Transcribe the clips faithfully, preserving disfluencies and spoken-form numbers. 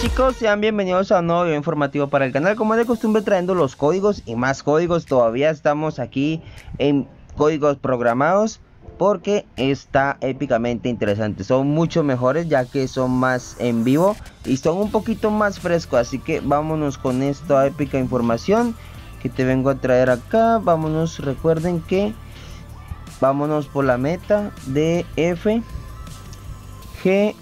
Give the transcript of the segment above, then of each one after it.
chicos, sean bienvenidos a un nuevo video informativo para el canal, como de costumbre trayendo los códigos y más códigos. Todavía estamos aquí en códigos programados porque está épicamente interesante. Son mucho mejores ya que son más en vivo y son un poquito más frescos, así que vámonos con esta épica información que te vengo a traer acá. Vámonos, recuerden que vámonos por la meta de F G.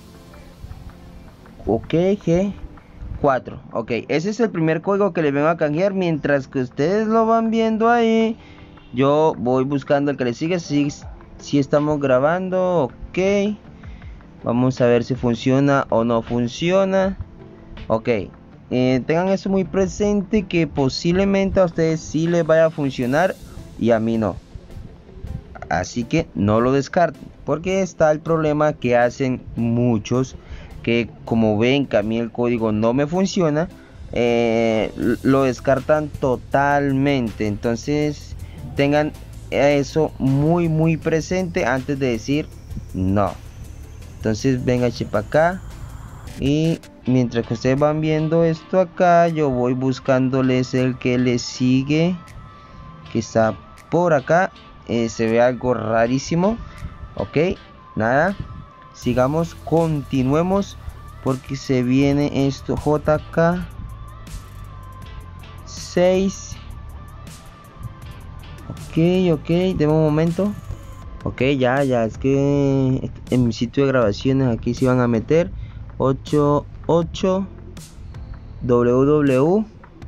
Ok, G cuatro. Ok, ese es el primer código que le vengo a canjear. Mientras que ustedes lo van viendo ahí, yo voy buscando el que le sigue. Si, si estamos grabando, ok. Vamos a ver si funciona o no funciona. Ok, eh, tengan eso muy presente, que posiblemente a ustedes sí les vaya a funcionar y a mí no. Así que no lo descarten, porque está el problema que hacen muchos, que como ven que a mí el código no me funciona, eh, lo descartan totalmente. Entonces tengan eso muy muy presente antes de decir no. Entonces venga para acá, y mientras que ustedes van viendo esto acá, yo voy buscándoles el que les sigue, que está por acá. Eh, se ve algo rarísimo. Ok, nada, sigamos, continuemos, porque se viene esto. J K seis. Ok, ok, de un momento. Ok, ya, ya, es que en mi sitio de grabaciones aquí se van a meter ocho ocho W W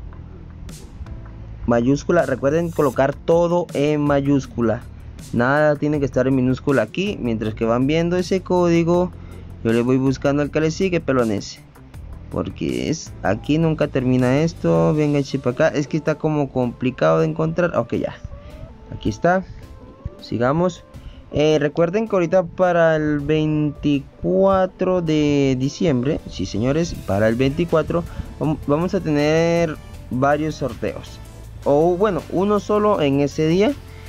mayúscula. Recuerden colocar todo en mayúscula, nada tiene que estar en minúscula aquí. Mientras que van viendo ese código, yo le voy buscando al que le sigue, pelones, porque es aquí nunca termina esto. Venga, para acá, es que está como complicado de encontrar. Ok, ya, aquí está. Sigamos. Eh, recuerden que ahorita para el veinticuatro de diciembre, sí señores, para el veinticuatro vamos a tener varios sorteos, o bueno, uno solo en ese día.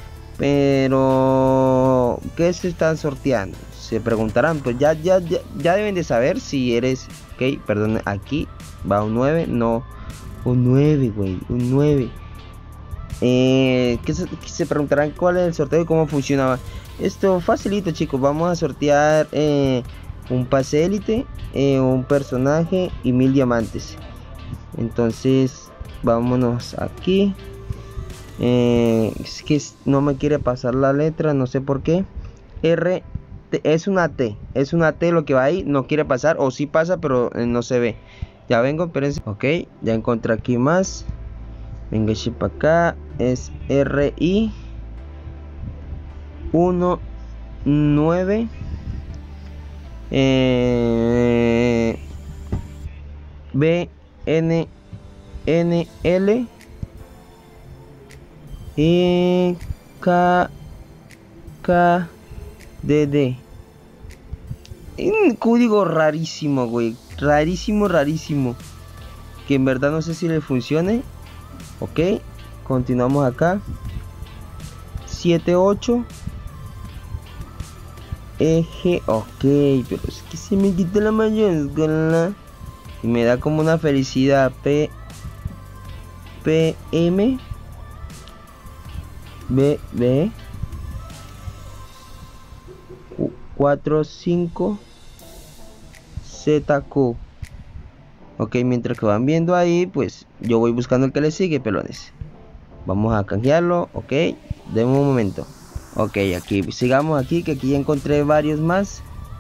Pero ¿qué se están sorteando? Se preguntarán. Pues ya, ya, ya, ya deben de saber si eres. Ok, perdón, aquí va un nueve. No, un nueve, güey, un nueve. Eh, ¿qué se, qué se preguntarán cuál es el sorteo y cómo funcionaba? Esto facilito, chicos. Vamos a sortear eh, un pase élite, eh, un personaje y mil diamantes. Entonces vámonos aquí. Eh, es que no me quiere pasar la letra, no sé por qué. R T, es una T, es una T lo que va ahí, no quiere pasar, o sí pasa pero eh, no se ve. Ya vengo, espérense. Ok, ya encontré aquí más. Venga, para acá, es R I uno nueve eh, B N N L E K K D D. Un código rarísimo, güey. Rarísimo, rarísimo. Que en verdad no sé si le funcione. Ok, continuamos acá. siete ocho E G. Ok, pero es que se me quita la mayúscula y me da como una felicidad. P P M B B cuatro cinco Z Q. Ok, mientras que van viendo ahí, pues yo voy buscando el que le sigue, pelones. Vamos a canjearlo. Ok, de un momento. Ok, aquí sigamos aquí, que aquí ya encontré varios más.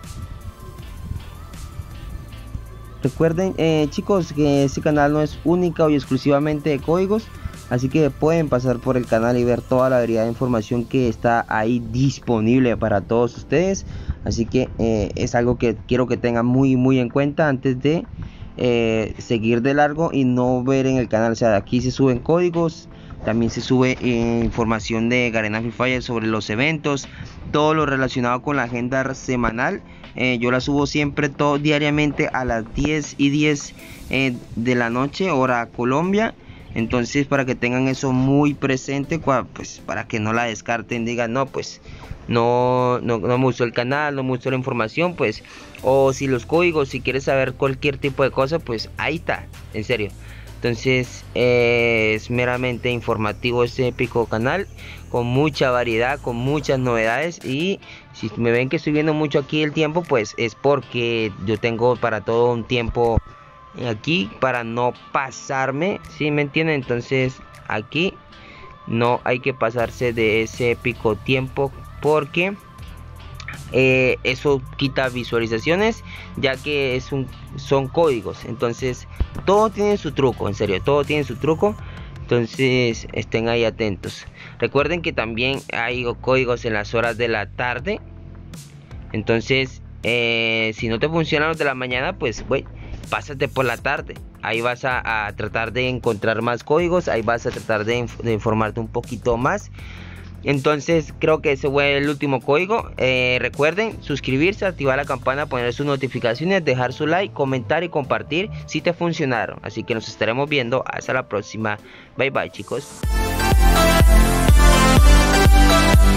Recuerden, eh, chicos, que este canal no es única y exclusivamente de códigos, así que pueden pasar por el canal y ver toda la variedad de información que está ahí disponible para todos ustedes. Así que eh, es algo que quiero que tengan muy muy en cuenta antes de eh, seguir de largo y no ver en el canal. O sea, aquí se suben códigos, también se sube eh, información de Garena Free Fire sobre los eventos, todo lo relacionado con la agenda semanal. Eh, yo la subo siempre todo diariamente a las diez y diez eh, de la noche, hora Colombia. Entonces, para que tengan eso muy presente, pues para que no la descarten, digan, no, pues no, no, no me gustó el canal, no me gustó la información, pues, o si los códigos, si quieres saber cualquier tipo de cosa, pues ahí está, en serio. Entonces eh, es meramente informativo este épico canal, con mucha variedad, con muchas novedades. Y si me ven que estoy viendo mucho aquí el tiempo, pues es porque yo tengo para todo un tiempo aquí para no pasarme, ¿sí me entienden? Entonces aquí no hay que pasarse de ese épico tiempo, porque eh, eso quita visualizaciones, ya que es un, son códigos. Entonces todo tiene su truco, en serio, todo tiene su truco. Entonces estén ahí atentos. Recuerden que también hay códigos en las horas de la tarde. Entonces eh, si no te funcionan los de la mañana, pues bueno, pásate por la tarde. Ahí vas a, a tratar de encontrar más códigos. Ahí vas a tratar de, inf de informarte un poquito más. Entonces creo que ese fue el último código. eh, Recuerden suscribirse, activar la campana, poner sus notificaciones, dejar su like, comentar y compartir si te funcionaron. Así que nos estaremos viendo hasta la próxima. Bye bye, chicos.